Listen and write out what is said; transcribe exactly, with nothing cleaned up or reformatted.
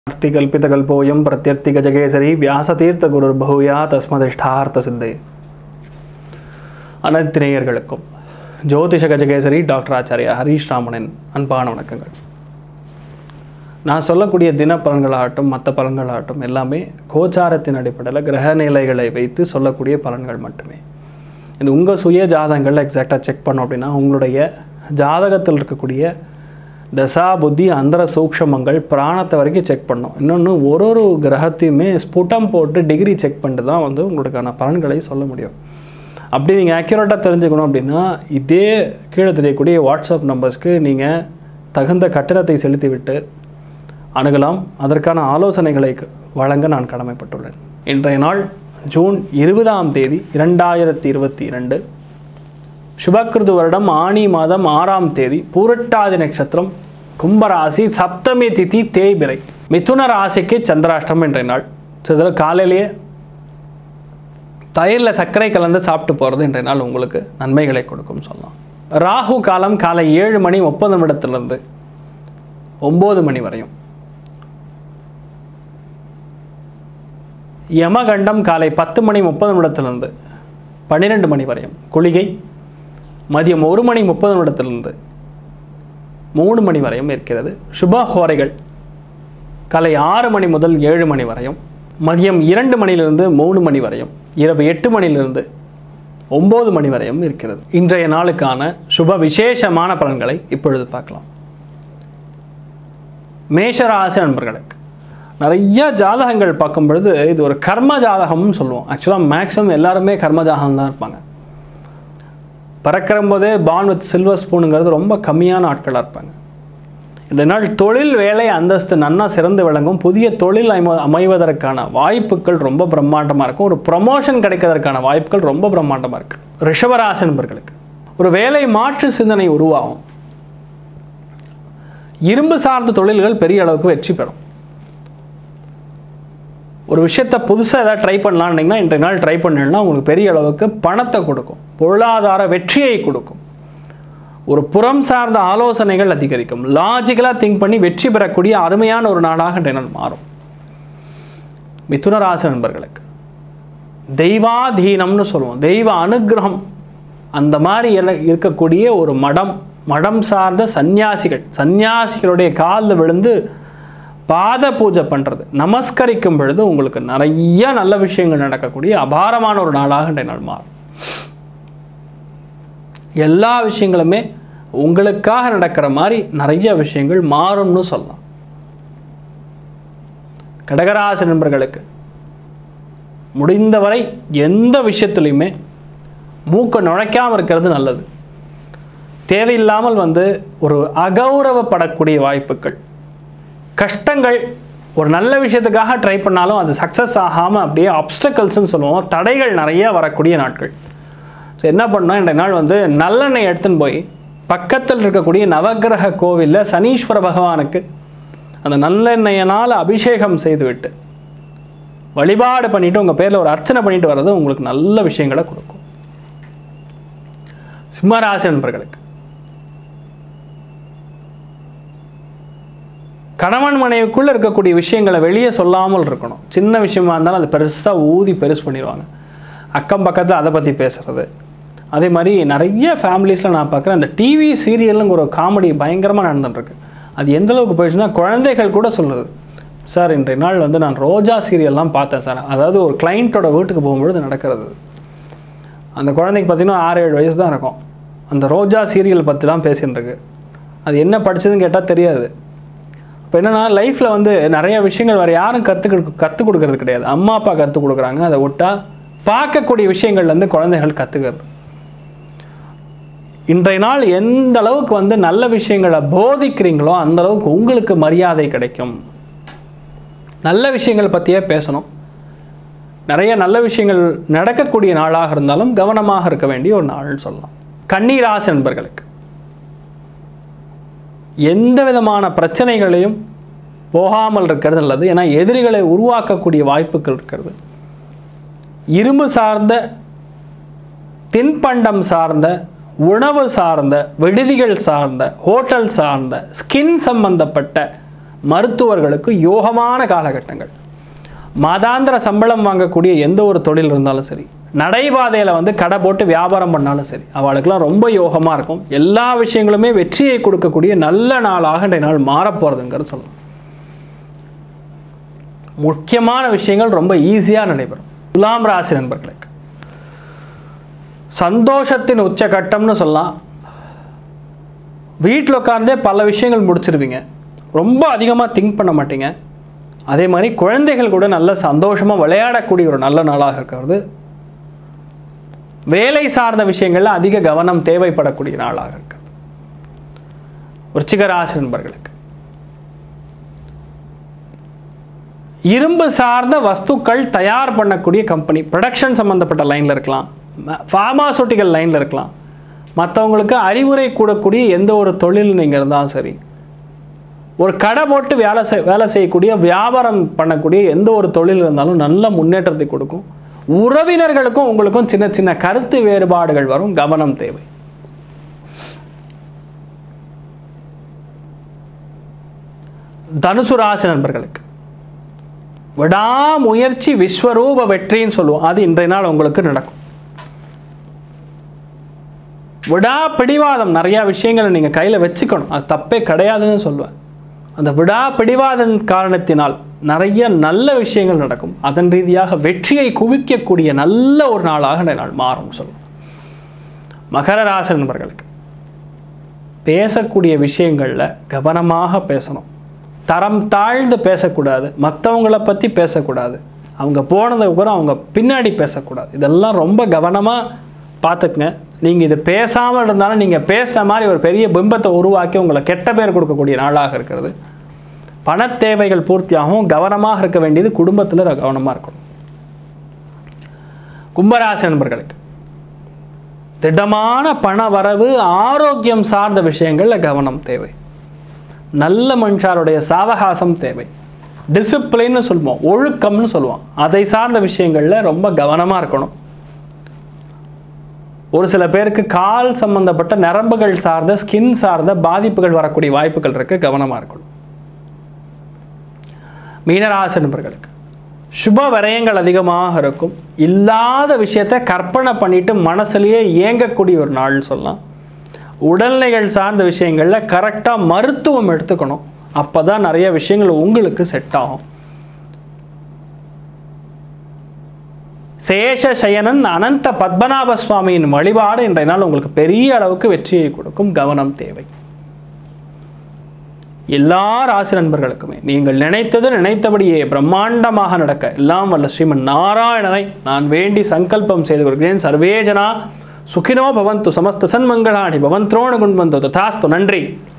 अर्तिकल्पितकल्पोऽयं प्रत्यर्तिगजकेसरी व्यासतीर्थगुरुर्भूया तस्मदिष्टार्थ सिद्धे அனைத்து நேயர்களுக்கும் ஜோதிஷ கஜகேசரி டாக்டர் ஆச்சாரியா ஹரீஷ் ராமனின் அன்பான வணக்கங்கள். நான் சொல்லக்கூடிய தின பலன்களாகட்டும் மற்ற பலன்களாகட்டும் எல்லாமே கோச்சாரத்தின் அடிப்படையில் கிரக நிலைகளை வைத்து சொல்லக்கூடிய பலன்கள் மட்டுமே. இது உங்கள் சுய ஜாதகங்கள் எக்ஸாக்டாக செக் பண்ணோம் அப்படின்னா உங்களுடைய ஜாதகத்தில் இருக்கக்கூடிய தசா புத்தி அந்தர சூக்ஷமங்கள் பிராணத்தை வரைக்கும் செக் பண்ணோம். இன்னொன்று ஒரு ஒரு கிரகத்தையுமே ஸ்புட்டம் போட்டு டிகிரி செக் பண்ணிட்டு தான் வந்து உங்களுக்கான பலன்களை சொல்ல முடியும். அப்படி நீங்கள் ஆக்யூரேட்டாக தெரிஞ்சுக்கணும் அப்படின்னா இதே கீழே தெரியக்கூடிய வாட்ஸ்அப் நம்பர்ஸ்க்கு நீங்கள் தகுந்த கட்டணத்தை செலுத்திவிட்டு அணுகலாம். அதற்கான ஆலோசனைகளை வழங்க நான் கடமைப்பட்டுள்ளேன். இன்றைய நாள் ஜூன் இருபதாம் தேதி இரண்டாயிரத்தி இருபத்தி இரண்டு சுபக்கிருது வருடம் ஆனி மாதம் ஆறாம் தேதி பூரட்டாதி நட்சத்திரம் கும்பராசி சப்தமி திதி தேய்பிரை மிதுன ராசிக்கு சந்திராஷ்டம் இன்றைய நாள். சில காலையிலேயே தயிரில் சர்க்கரை கலந்து சாப்பிட்டு போகிறது இன்றைய நாள் உங்களுக்கு நன்மைகளை கொடுக்கும் சொல்லலாம். ராகு காலம் காலை ஏழு மணி முப்பது நிமிடத்திலிருந்து ஒம்பது மணி வரையும், யமகண்டம் காலை பத்து மணி முப்பது நிமிடத்திலிருந்து பன்னிரெண்டு மணி வரையும், குளிகை மதியம் ஒரு மணி முப்பது நிமிடத்திலிருந்து மூணு மணி வரையும் இருக்கிறது. சுபஹோரைகள் காலை ஆறு மணி முதல் ஏழு மணி வரையும், மதியம் இரண்டு மணியிலிருந்து மூணு மணி வரையும், இரவு எட்டு மணியிலிருந்து ஒம்பது மணி வரையும் இருக்கிறது. இன்றைய நாளுக்கான சுப விசேஷமான பலன்களை இப்பொழுது பார்க்கலாம். மேஷராசி நண்பர்களுக்கு நிறைய ஜாதகங்கள் பார்க்கும் பொழுது இது ஒரு கர்ம ஜாதகம்னு சொல்லுவோம். ஆக்சுவலாக மேக்ஸிமம் எல்லாருமே கர்ம ஜாதகம் தான் இருப்பாங்க. பறக்கிற போதே பான் வித் சில்வர் ஸ்பூனுங்கிறது ரொம்ப கம்மியான ஆட்களாக இருப்பாங்க. இந்த நாள் தொழில் வேலை அந்தஸ்து நன்னா சிறந்து விளங்கும். புதிய தொழில் அமை அமைவதற்கான வாய்ப்புகள் ரொம்ப பிரம்மாண்டமாக இருக்கும். ஒரு ப்ரமோஷன் கிடைக்கிறதுக்கான வாய்ப்புகள் ரொம்ப பிரம்மாண்டமாக இருக்குது. ரிஷபராசி நண்பர்களுக்கு ஒரு வேலை மாற்று சிந்தனை உருவாகும். இரும்பு சார்ந்த தொழில்கள் பெரிய அளவுக்கு வெற்றி பெறும். ஒரு விஷயத்தை புதுசாக ஏதாவது ட்ரை பண்ணலான்னிங்கன்னா இன்றைய நாள் ட்ரை பண்ணலன்னா உங்களுக்கு பெரிய அளவுக்கு பணத்தை கொடுக்கும், பொருளாதார வெற்றியை கொடுக்கும். ஒரு புறம் சார்ந்த ஆலோசனைகள் அதிகரிக்கும். லாஜிக்கலாக திங்க் பண்ணி வெற்றி பெறக்கூடிய அருமையான ஒரு நாளாக இன்றைய நாள் மாறும். மிதுன ராசி நண்பர்களுக்கு தெய்வாதீனம்னு சொல்லுவோம், தெய்வ அனுகிரகம் அந்த மாதிரி இருக்கக்கூடிய ஒரு மடம் மடம் சார்ந்த சந்நியாசிகள் சந்நியாசிகளுடைய காலில் விழுந்து பாத பூஜை பண்ணுறது நமஸ்கரிக்கும் பொழுது உங்களுக்கு நிறைய நல்ல விஷயங்கள் நடக்கக்கூடிய அபாரமான ஒரு நாளாக இன்றைய நாள் மாறும். எல்லா விஷயங்களுமே உங்களுக்காக நடக்கிற மாதிரி நிறைய விஷயங்கள் மாறும்னு சொல்லலாம். கடகராசி நண்பர்களுக்கு முடிந்தவரை எந்த விஷயத்துலையுமே மூக்க நுழைக்காமல் இருக்கிறது நல்லது. தேவையில்லாமல் வந்து ஒரு அகௌரவப்படக்கூடிய வாய்ப்புகள், கஷ்டங்கள், ஒரு நல்ல விஷயத்துக்காக ட்ரை பண்ணாலும் அது சக்ஸஸ் ஆகாமல் அப்படியே அப்டக்கல்ஸ்ன்னு சொல்லுவோம், தடைகள் நிறைய வரக்கூடிய நாட்கள். ஸோ என்ன பண்ணால் இன்றைய நாள் வந்து நல்லெண்ணெய் எடுத்துன்னு போய் பக்கத்தில் இருக்கக்கூடிய நவக்கிரக கோவிலில் சனீஸ்வர பகவானுக்கு அந்த நல்லெண்ணெயினால் அபிஷேகம் செய்துவிட்டு வழிபாடு பண்ணிவிட்டு உங்கள் பேரில் ஒரு அர்ச்சனை பண்ணிட்டு வர்றது உங்களுக்கு நல்ல விஷயங்களை கொடுக்கும். சிம்மராசி நண்பர்களுக்கு கணவன் மனைவிக்குள்ளே இருக்கக்கூடிய விஷயங்களை வெளியே சொல்லாமல் இருக்கணும். சின்ன விஷயமா இருந்தாலும் அது பெருசாக ஊதி பெருசு பண்ணிடுவாங்க. அக்கம் பக்கத்தில் அதை பற்றி பேசுகிறது. அதே மாதிரி நிறைய ஃபேமிலிஸில் நான் பார்க்குறேன் அந்த டிவி சீரியலுங்கிற ஒரு காமெடி பயங்கரமாக நடந்துட்டுருக்கு. அது எந்தளவுக்கு போயிடுச்சுன்னா குழந்தைகள் கூட சொல்லுது, சார் இன்றைய நாள் வந்து நான் ரோஜா சீரியல்லாம் பார்த்தேன் சார். அதாவது ஒரு கிளைண்ட்டோட வீட்டுக்கு போகும்பொழுது நடக்கிறது. அந்த குழந்தைக்கு பார்த்திங்கன்னா ஆறு ஏழு வயசு தான் இருக்கும். அந்த ரோஜா சீரியல் பற்றி தான் பேசின்னு இருக்கு. அது என்ன படித்ததுன்னு கேட்டால் தெரியாது. இப்போ என்னென்னா லைஃப்பில் வந்து நிறைய விஷயங்கள் வேறு யாரும் கற்றுக்க கற்றுக் கொடுக்கறது கிடையாது. அம்மா அப்பா கற்றுக் கொடுக்குறாங்க. அதை விட்டால் பார்க்கக்கூடிய விஷயங்கள்லேருந்து குழந்தைகள் கற்றுக்கிறது. இன்றைய நாள் எந்த அளவுக்கு வந்து நல்ல விஷயங்களை போதிக்கிறீங்களோ அந்த அளவுக்கு உங்களுக்கு மரியாதை கிடைக்கும். நல்ல விஷயங்கள் பற்றியே பேசணும். நிறைய நல்ல விஷயங்கள் நடக்கக்கூடிய நாளாக இருந்தாலும் கவனமாக இருக்க வேண்டிய ஒரு நாள்னு சொல்லலாம். கன்னிராசி நண்பர்களுக்கு எந்த விதமான பிரச்சனைகளையும் போகாமல் இருக்கிறது நல்லது. ஏன்னா எதிரிகளை உருவாக்கக்கூடிய வாய்ப்புகள் இருக்கிறது. இரும்பு சார்ந்த, தின்பண்டம் சார்ந்த, உணவு சார்ந்த, விடுதிகள் சார்ந்த, ஹோட்டல் சார்ந்த, ஸ்கின் சம்பந்தப்பட்ட மருத்துவர்களுக்கு யோகமான காலகட்டங்கள். மாதாந்திர சம்பளம் வாங்கக்கூடிய எந்த ஒரு தொழில் இருந்தாலும் சரி, நடைபாதையில் வந்து கடை போட்டு வியாபாரம் பண்ணாலும் சரி, அவளுக்கெல்லாம் ரொம்ப யோகமாக இருக்கும். எல்லா விஷயங்களுமே வெற்றியை கொடுக்கக்கூடிய நல்ல நாளாக இன்றைய நாள் மாறப்போகிறதுங்கிறது சொல்லலாம். முக்கியமான விஷயங்கள் ரொம்ப ஈஸியாக நடைபெறும். துலாம் ராசி நண்பர்களுக்கு சந்தோஷத்தின் உச்சகட்டம்னு சொல்லலாம். வீட்டில் உட்கார்ந்தே பல விஷயங்கள் முடிச்சிருவீங்க. ரொம்ப அதிகமாக திங்க் பண்ண மாட்டீங்க. அதே மாதிரி குழந்தைகள் கூட நல்ல சந்தோஷமாக விளையாடக்கூடிய ஒரு நல்ல நாளாக இருக்கிறது. வேலை சார்ந்த விஷயங்களில் அதிக கவனம் தேவைப்படக்கூடிய நாளாக இருக்கிறது. விருச்சிக ராசி நண்பர்களுக்கு இரும்பு சார்ந்த வஸ்துக்கள் தயார் பண்ணக்கூடிய கம்பெனி, ப்ரொடக்ஷன் சம்மந்தப்பட்ட லைனில் இருக்கலாம், ஃபார்மாசூட்டிக்கல் லைனில் இருக்கலாம், மற்றவங்களுக்கு அறிவுரை கூடக்கூடிய எந்த ஒரு தொழில் நீங்கள் இருந்தாலும் சரி, ஒரு கடை போட்டு வேலை செய் வேலை செய்யக்கூடிய வியாபாரம் பண்ணக்கூடிய எந்த ஒரு தொழில் இருந்தாலும் நல்ல முன்னேற்றத்தை கொடுக்கும். உறவினர்களுக்கும் உங்களுக்கும் சின்ன சின்ன கருத்து வேறுபாடுகள் வரும், கவனம் தேவை. தனுசு ராசி நண்பர்களுக்கு விடாமுயற்சி விஸ்வரூப வெற்றின்னு சொல்லுவோம், அது இன்றைய நாள் உங்களுக்கு நடக்கும். விடா பிடிவாதம், நிறையா விஷயங்களை நீங்கள் கையில் வச்சுக்கணும், அது தப்பே கிடையாதுன்னு சொல்லுவேன். அந்த விடா பிடிவாதன் காரணத்தினால் நிறைய நல்ல விஷயங்கள் நடக்கும். அதன் ரீதியாக வெற்றியை குவிக்கக்கூடிய நல்ல ஒரு நாளாக இந்த நாள் மாறும் சொல்லுவோம். மகர ராசி நண்பர்களுக்கு பேசக்கூடிய விஷயங்களில் கவனமாக பேசணும். தரம் தாழ்ந்து பேசக்கூடாது, மற்றவங்கள பற்றி பேசக்கூடாது, அவங்க போனதுக்கு அப்புறம் அவங்க பின்னாடி பேசக்கூடாது. இதெல்லாம் ரொம்ப கவனமாக பார்த்துக்குங்க. நீங்கள் இது பேசாமல் இருந்தாலும் நீங்கள் பேசுகிற மாதிரி ஒரு பெரிய பிம்பத்தை உருவாக்கி உங்களை கெட்ட பேர் கொடுக்கக்கூடிய நாளாக இருக்கிறது. பண தேவைகள் பூர்த்தியாகவும் கவனமாக இருக்க வேண்டியது குடும்பத்தில் கவனமாக இருக்கணும். கும்பராசி நண்பர்களுக்கு திடமான பண வரவு, ஆரோக்கியம் சார்ந்த விஷயங்களில் கவனம் தேவை. நல்ல மனுஷாருடைய சாவகாசம் தேவை. டிசிப்ளின்னு சொல்லுவோம், ஒழுக்கம்னு சொல்லுவோம், அதை சார்ந்த விஷயங்களில் ரொம்ப கவனமாக இருக்கணும். ஒரு சில பேருக்கு கால் சம்பந்தப்பட்ட நரம்புகள் சார்ந்த ஸ்கின் சார்ந்த பாதிப்புகள் வரக்கூடிய வாய்ப்புகள் இருக்கு, கவனமாக இருக்கணும். மீனராசி நண்பர்களுக்கு சுப விரயங்கள் அதிகமாக இருக்கும். இல்லாத விஷயத்தை கற்பனை பண்ணிட்டு மனசுலேயே இயங்கக்கூடிய ஒரு நாள்னு சொல்லலாம். உடல்நிலைகள் சார்ந்த விஷயங்களில் கரெக்டாக மருத்துவம் எடுத்துக்கணும், அப்போ தான் நிறைய விஷயங்கள் உங்களுக்கு செட் ஆகும். சேஷ சயனன் அனந்த பத்மநாப சுவாமியின் வழிபாடு இன்றைய நாள் உங்களுக்கு பெரிய அளவுக்கு வெற்றியை கொடுக்கும், கவனம் தேவை. எல்லா ராசி நண்பர்களுக்குமே நீங்கள் நினைத்தது நினைத்தபடியே பிரம்மாண்டமாக நடக்க எல்லாம் வல்ல ஸ்ரீமன் நாராயணனை நான் வேண்டி சங்கல்பம் செய்து கொள்கிறேன். சர்வேஜனா சுகினோ பவந்து, சமஸ்த சன்மங்களாணி பவந்த்ரோண குண்வந்தோ ததாஸ்து. நன்றி.